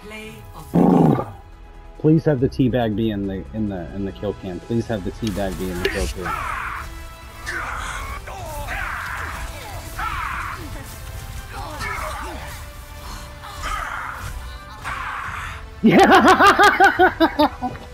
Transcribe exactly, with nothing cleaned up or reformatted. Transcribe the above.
Play of the game. Please have the teabag be in the in the in the kill cam. Please have the teabag be in the kill cam. Yeah.